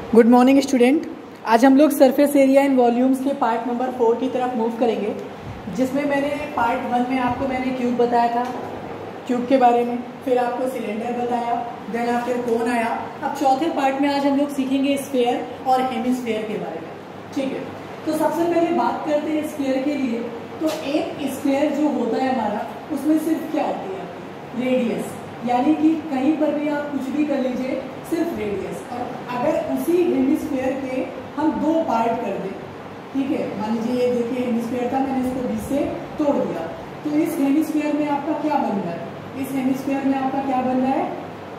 Good morning student. आज हम लोग सरफेस एरिया इन वॉल्यूम्स के पार्ट नंबर 4 की तरफ मूव करेंगे, जिसमें मैंने पार्ट 1 में आपको क्यूब बताया था, क्यूब के बारे में, फिर आपको सिलेंडर बताया, देन आफ्टर कोन आया। अब चौथे पार्ट में आज हम लोग सीखेंगे स्फीयर और हेमिस्फीयर के बारे में। ठीक है, तो सबसे पहले बात करते हैं स्फीयर के लिए। तो एक स्फीयर जो होता है हमारा, उसमें सिर्फ क्या होती है, रेडियस, यानी कि कहीं पर भी आप कुछ भी कर लीजिए, सिर्फ रेडियस। और अगर उसी हेमिस्फीयर के हम दो पार्ट कर दें, ठीक है, मान लीजिए ये देखिए हेमिस्फीयर था, मैंने इसको बीच से तोड़ दिया, तो इस हेमिस्फीयर में आपका क्या बन रहा है, इस हेमिस्फीयर में आपका क्या बन रहा है,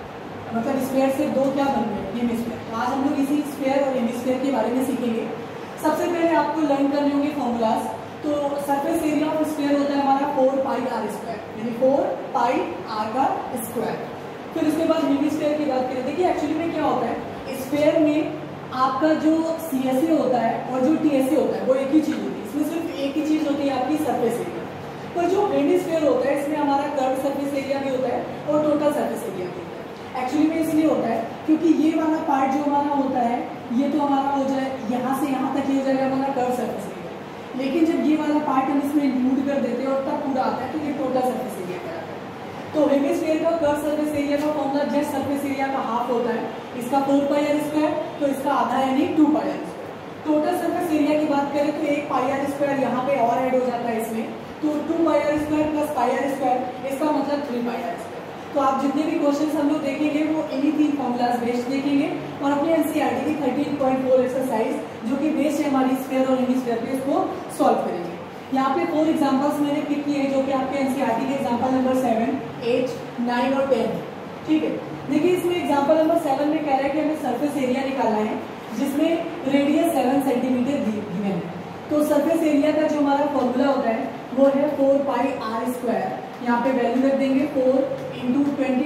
मतलब स्फीयर से दो क्या बन रहे हैं, हेमिस्फीयर। तो आज हम लोग इसी स्फीयर और हेमिस्फीयर के बारे में सीखेंगे। सबसे पहले आपको लर्न करने होंगे फॉर्मूलाज। तो सरफेस एरिया ऑफ स्फीयर होता है हमारा 4 पाई आर स्क्वायर, यानी 4 पाई आर का स्क्वायर। फिर उसके बाद हेमिस्फीयर की बात करें, देखिए एक्चुअली में क्या होता है, स्फीयर में आपका जो CSA होता है और जो TSA होता है वो एक ही चीज होती है, इसमें सिर्फ एक ही चीज होती है आपकी सरफेस एरिया। पर जो हेमिस्फीयर होता है इसमें हमारा कर्व सरफेस एरिया भी होता है और टोटल सरफेस एरिया भी होता है। एक्चुअली में इसलिए होता है क्योंकि ये वाला पार्ट जो हमारा होता है, ये तो हमारा हो जाए यहाँ से यहाँ तक, ये हो जाएगा हमारा कर्व सरफेस एरिया। लेकिन जब ये वाला पार्ट हम इसमें इंक्लूड कर देते हैं और तब पूरा आता है, तो ये टोटल सरफेस एरिया का आता है। तो हेमिस्फीयर का कर्व सरफेस एरिया का फॉर्मूला जेट सरफेस एरिया का हाफ होता है, इसका 4 पाई आर स्क्वायर, तो इसका आधा यानी 2 pi R square. Total surface area की बात करें तो 1 पाई आर स्क्वायर यहाँ पे और ऐड हो जाता है इसमें, तो 2 pi R square plus pi R square, इसका मतलब 3 पाई आर स्क्वायर। तो आप जितने भी क्वेश्चंस हम लोग देखेंगे वो इन्हीं 3 फॉर्मूलाज बेस्ड देखेंगे, और अपने NCERT की 13.4 एक्सरसाइज जो कि बेस्ड है हमारी स्फीयर और हेमिस्फीयर पे, उसको सॉल्व करेंगे। यहाँ पे 4 एग्जांपल्स मैंने पिक किए हैं जो कि आपके NCERT के एग्जांपल नंबर 7, 8, 9 और 10। ठीक है, देखिए इसमें एग्जांपल नंबर 7 में कह रहा है कि हमें सरफेस एरिया निकालना है जिसमें रेडियस 7 सेंटीमीटर गिवन है। तो सरफेस एरिया का जो हमारा फॉर्मूला होता है वो है 4 पाई आर स्क्वायर, यहाँ पे वैल्यू रख देंगे 4 इंटू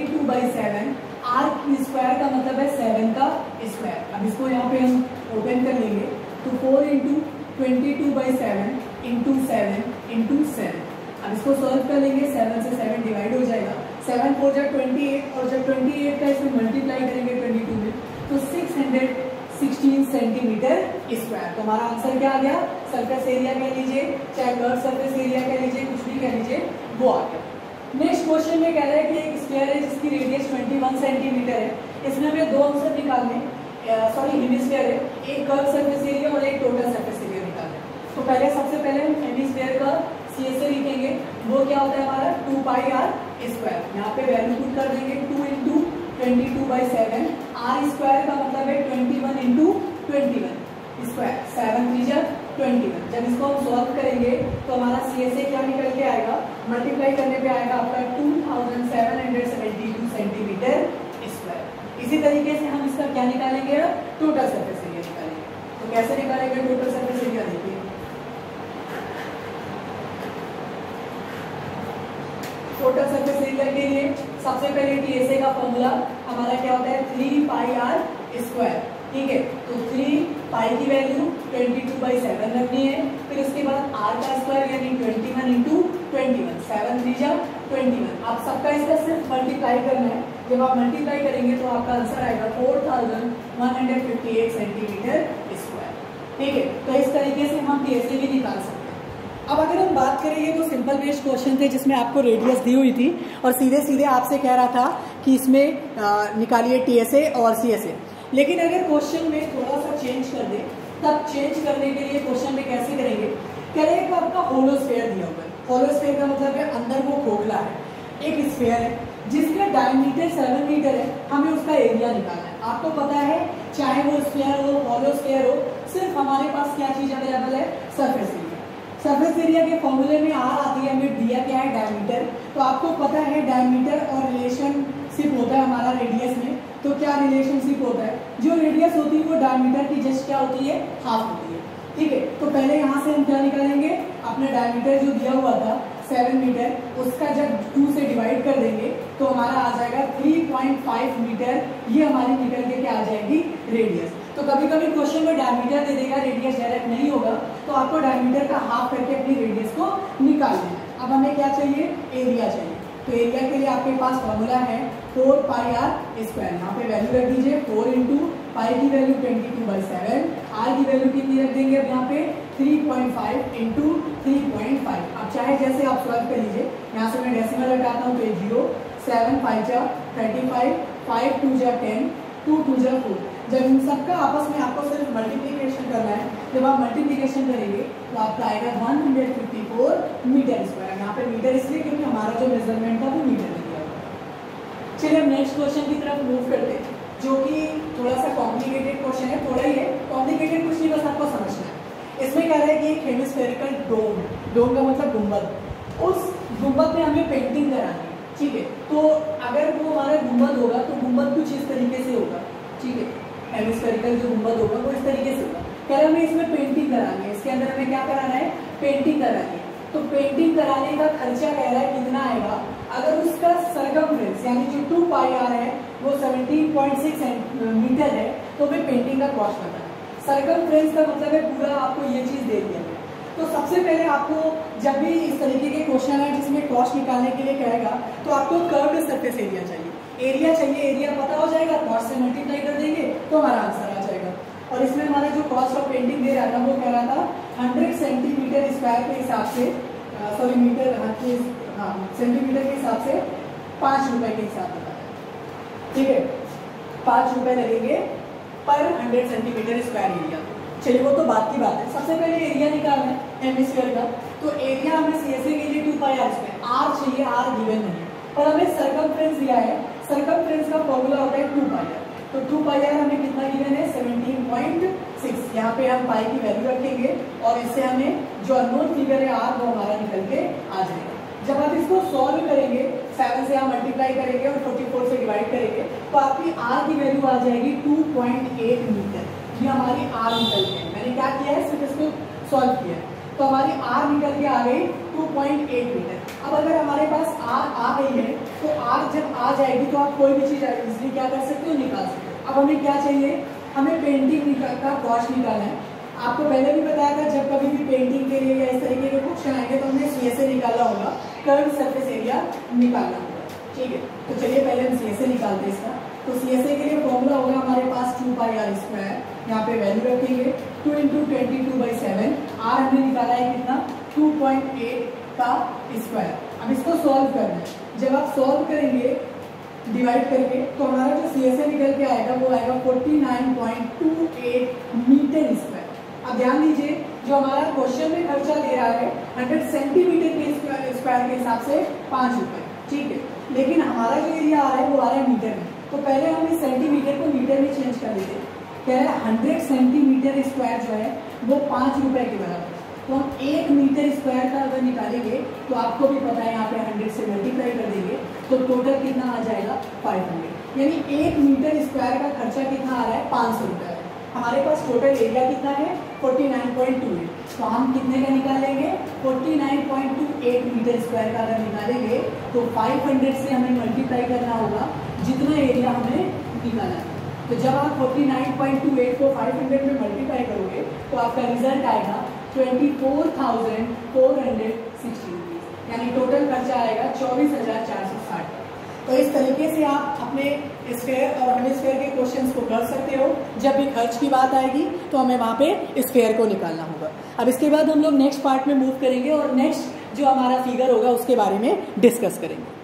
22/7, आर स्क्वायर का मतलब है 7 का स्क्वायर। अब इसको यहाँ पे हम ओपन कर लेंगे, तो 4 इंटू 22/7 इंटू 7 इंटू 7। अब इसको सॉल्व कर लेंगे, 7 से 7 डिवाइड हो जाएगा, 7 4 जा 28, और जब 28 का इसमें मल्टीप्लाई करेंगे 22 में, तो 616 सेंटीमीटर स्क्वायर। तो हमारा आंसर क्या आ गया, सरफेस एरिया कह लीजिए, चाहे कर्व सरफेस एरिया कह लीजिए, कुछ भी कह लीजिए, वो आ गया। नेक्स्ट क्वेश्चन में कह रहा है कि एक स्फीयर है जिसकी रेडियस 21 सेंटीमीटर है, इसमें हमें दो आंसर निकालने, सॉरी हेमिस्फीयर है, एक कर्व सरफेस एरिया और एक टोटल सरफेस एरिया निकालना है। तो पहले सबसे पहले हम हेमिस्फीयर का CSA लिखेंगे, वो क्या होता है हमारा 2 पाई आर स्क्वायर। यहाँ पे वैल्यू पुट कर देंगे 2 इंटू 22/7, आर स्क्वायर का मतलब है 21 इंटू 21 स्क्वायर, 7 3 जा 21। जब इसको हम सॉल्व करेंगे तो हमारा CSA क्या निकल के आएगा, मल्टीप्लाई करने पे आएगा आपका 2772 सेंटीमीटर स्क्वायर। इसी तरीके से हम इसका क्या निकालेंगे, टोटल सरफेस एरिया निकालेंगे। तो कैसे निकालेंगे टोटल सरफेस एरिया, देखिए टोटल सरफेस एरिया के लिए सबसे पहले TSA का फॉर्मूला हमारा क्या होता है, 3 पाई आर स्क्वायर। ठीक है, तो 3 पाई की वैल्यू 22/7 रखनी है, फिर उसके बाद आर का स्क्वायर यानी 21 इंटू 21, 7 3 जा 21। आप सबका इसका सिर्फ मल्टीप्लाई करना है, जब आप मल्टीप्लाई करेंगे तो आपका आंसर आएगा 4158 सेंटीमीटर स्क्वायर। ठीक है, तो इस तरीके से हम TSA भी निकाल सकते हैं। अब अगर हम बात करें, ये तो सिंपल बेस्ड क्वेश्चन थे जिसमें आपको रेडियस दी हुई थी और सीधे सीधे आपसे कह रहा था कि इसमें निकालिए TSA और CSA। लेकिन अगर क्वेश्चन में थोड़ा सा चेंज कर दे, तब चेंज करने के लिए क्वेश्चन में कैसे करेंगे, कह रहे हैं कि आपका होलोस्फीयर दिया हुआ है। होलोस्फीयर का मतलब है अंदर वो खोखला है, एक स्फीयर है जिसका डायमीटर 7 मीटर है, हमें उसका एरिया निकालना है। आपको पता है चाहे वो स्फीयर हो, होलोस्फीयर हो, सिर्फ हमारे पास क्या चीज अवेलेबल है, सरफेस एरिया। सरफेस एरिया के फॉर्मूले में आर आती है, हमें दिया क्या है, डायमीटर। तो आपको पता है डायमीटर और रिलेशनशिप होता है हमारा रेडियस में। तो क्या रिलेशनशिप होता है, जो रेडियस होती है वो डायमीटर की जस्ट क्या होती है, हाफ होती है। ठीक है, तो पहले यहाँ से हम क्या निकालेंगे, अपना डायमीटर जो दिया हुआ था 7 मीटर, उसका जब 2 से डिवाइड कर देंगे तो हमारा आ जाएगा 3.5 मीटर, ये हमारी निकल के क्या आ जाएगी, रेडियस। तो कभी कभी क्वेश्चन में डायमीटर दे देगा, रेडियस डायरेक्ट नहीं होगा, तो आपको डायमीटर का हाफ करके अपनी रेडियस को निकाल देना है। अब हमें क्या चाहिए, एरिया चाहिए। तो एरिया के लिए आपके पास फॉर्मूला है 4 पाई आर स्क्वायर, यहाँ पे वैल्यू रख दीजिए 4 इंटू पाई की वैल्यू 22/7, आर की वैल्यू कितनी रख देंगे अब यहाँ पे 3.5 इंटू 3.5। अब चाहे जैसे आप सॉल्व कर लीजिए, यहाँ से मैं डेसिमल हटाता हूँ तो 0, 7 5 जा 35, 5 2 जा 10, 2 2 जा 4। जब इन सबका आपस में आपको सिर्फ मल्टीप्लिकेशन करना है, जब आप मल्टीप्लिकेशन करेंगे तो आपका आएगा 154 मीटर स्क्वायर। यहाँ पे मीटर इसलिए क्योंकि हमारा जो मेजरमेंट था वो मीटर में दिया हुआ। चलिए हम नेक्स्ट क्वेश्चन की तरफ मूव करते हैं, जो कि थोड़ा सा कॉम्प्लिकेटेड क्वेश्चन है, थोड़ा ही है कॉम्प्लिकेटेड कुछ नहीं, बस आपको समझना है। इसमें कह रहा है कि एक हेमिस्फेरिकल डोम, डोम का मतलब गुंबद, उस गुंबद में हमें पेंटिंग करानी है, ठीक है। तो अगर वो हमारा गुंबद होगा तो गुंबद कुछ इस तरीके से होगा, ठीक है। हेमिस्फेरिकल जो गुंबद होगा वो इस तरीके से होगा। कह रहा है हमें इसमें पेंटिंग करानी है, इसके अंदर हमें क्या कराना है, पेंटिंग करानी है। तो पेंटिंग कराने का खर्चा कह रहा है कितना आएगा, अगर उसका सरकमफ्रेंस यानी जो 2 पाई आर है वो 17.6 मीटर है, तो हमें पेंटिंग का कॉस्ट बताना है। सरकमफ्रेंस का मतलब है पूरा आपको ये चीज दे दिया है। तो सबसे पहले आपको जब भी इस तरीके के क्वेश्चन है जिसमें कॉस्ट निकालने के लिए कहेगा, तो आपको कर्व्ड सरफेस एरिया चाहिए, एरिया चाहिए। एरिया पता हो जाएगा, कॉस्ट से मल्टीप्लाई कर देंगे तो हमारा आंसर आ जाएगा। और इसमें हमारा जो कॉस्ट ऑफ पेंटिंग दे रहा था वो कह रहा था 100 सेंटीमीटर स्क्वायर के हिसाब से, सॉरी मीटर, हाँ सेंटीमीटर के हिसाब से 5 रुपए के हिसाब से, ठीक है। 5 रुपए लगेंगे पर 100 सेंटीमीटर स्क्वायर एरिया। चलिए वो तो बात की बात है, सबसे पहले एरिया निकालना है हेमिस्फीयर का। तो एरिया हमें सीएसए के लिए 2 पाई आर स्क्वायर, आर चाहिए, आर गिवन नहीं है, पर हमें सरकमफ्रेंस दिया है। सरकमफ्रेंस का फॉर्मूला होता है 2 पाई आर। तो 2 पाई आर हमें कितना गिवन है 17.6। यहाँ पे हम पाई की वैल्यू रखेंगे और इससे हमें जो अननोन फिगर है आर वो हमारा निकल के आ जाएगा। जब आप इसको सॉल्व करेंगे, 7 से आप मल्टीप्लाई करेंगे और 44 से डिवाइड करेंगे तो आपकी आर की वैल्यू आ जाएगी 2.8 मीटर। ये हमारी आर निकल के, मैंने क्या किया है सिर्फ इसको सॉल्व किया है, तो हमारी आर निकल के आ गई 2.8 मीटर। अब अगर हमारे पास आर आ गई है तो आर जब आ जाएगी तो आप कोई भी चीज इजिली क्या कर सकते हो, निकाल सकते हो। अब हमें क्या चाहिए, हमें पेंटिंग का कॉस्ट निकालना है। आपको पहले भी बताया था जब कभी भी पेंटिंग के लिए या इस तरीके के क्वेश्चन आएंगे तो हमने सीएसए निकाला होगा, कर्व सरफेस एरिया निकालना होगा, ठीक है। तो चलिए पहले हम सीएसए निकालते हैं इसका। तो सीएसए के लिए फॉर्मूला होगा हमारे पास 2 पाई आर स्क्वायर, यहाँ पे वैल्यू रखेंगे 2 इंटू 22/7। आर हमने निकाला है कितना 2.8 का स्क्वायर। अब इसको सॉल्व करना है, जब आप सॉल्व करेंगे डिवाइड करके तो हमारा जो सीएसए निकल के आएगा वो आएगा 49.28 मीटर स्क्वायर। अब ध्यान दीजिए जो हमारा क्वेश्चन में खर्चा दे रहा है 100 सेंटीमीटर के स्क्वायर के हिसाब से 5 रुपए, ठीक है। लेकिन हमारा जो एरिया आ रहा है वो आ रहा है मीटर में, तो पहले हम इस सेंटीमीटर को मीटर में चेंज कर देते हैं। कह रहा है 100 सेंटीमीटर स्क्वायर जो है वो 5 रुपए के बराबर है। तो हम 1 मीटर स्क्वायर का अगर निकालेंगे तो आपको भी पता है यहाँ पे 100 से मल्टीप्लाई कर देंगे तो टोटल कितना आ जाएगा 500। यानी 1 मीटर स्क्वायर का खर्चा कितना आ रहा है 500 रुपये। हमारे पास टोटल एरिया कितना है 49.28, तो हम कितने का निकालेंगे 49.28 मीटर स्क्वायर का अगर निकालेंगे तो 500 से हमें मल्टीप्लाई करना होगा जितना एरिया हमें निकाला है। तो जब आप 49.28 को 500 में मल्टीप्लाई करोगे तो आपका रिजल्ट आएगा 24,460 रुपीज, यानी टोटल खर्चा आएगा 24,460। तो इस तरीके से आप अपने स्फेयर और हेमिस्फेयर के क्वेश्चंस को कर सकते हो। जब भी खर्च की बात आएगी तो हमें वहाँ पे स्फेयर को निकालना होगा। अब इसके बाद हम लोग नेक्स्ट पार्ट में मूव करेंगे और नेक्स्ट जो हमारा फिगर होगा उसके बारे में डिस्कस करेंगे।